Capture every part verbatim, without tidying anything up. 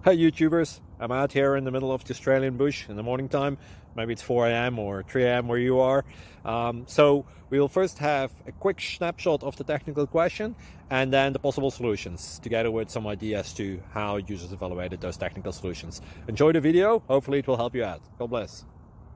Hey YouTubers, I'm out here in the middle of the Australian bush in the morning time. Maybe it's four A M or three A M where you are. Um, so we will first have a quick snapshot of the technical question and then the possible solutions, together with some ideas to how users evaluated those technical solutions. Enjoy the video, hopefully it will help you out. God bless.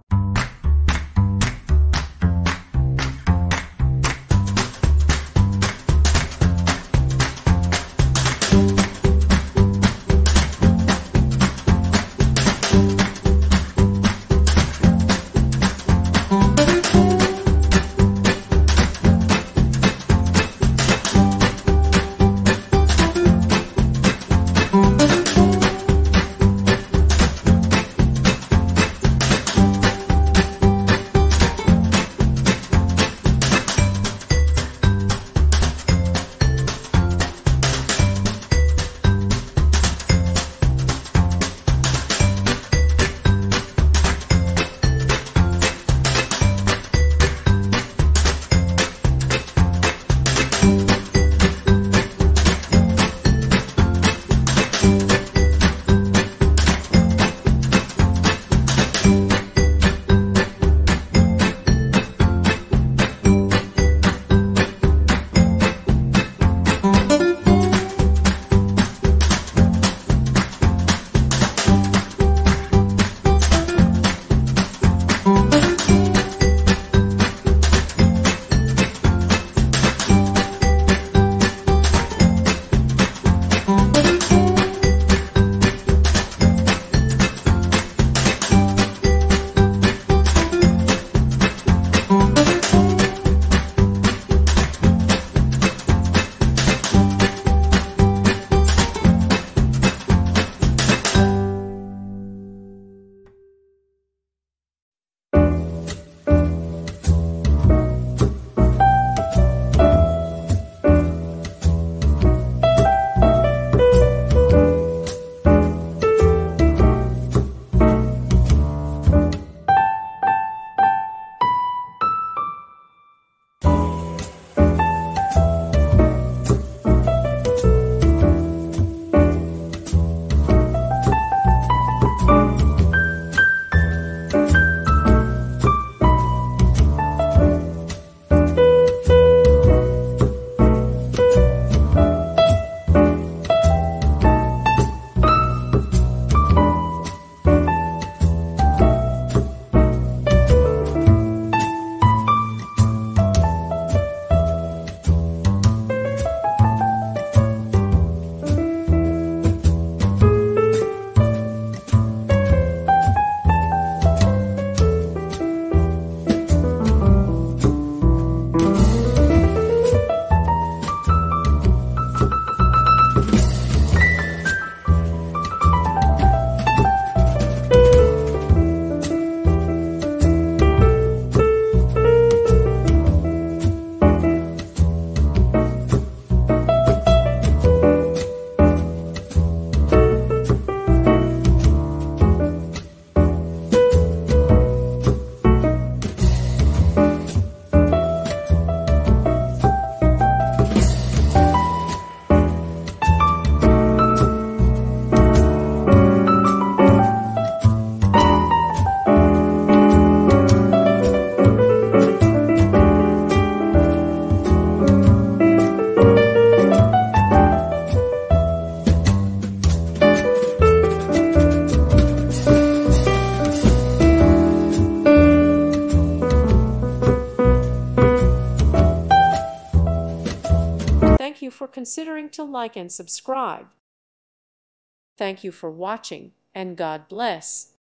Thank you for considering to like and subscribe. Thank you for watching, and God bless.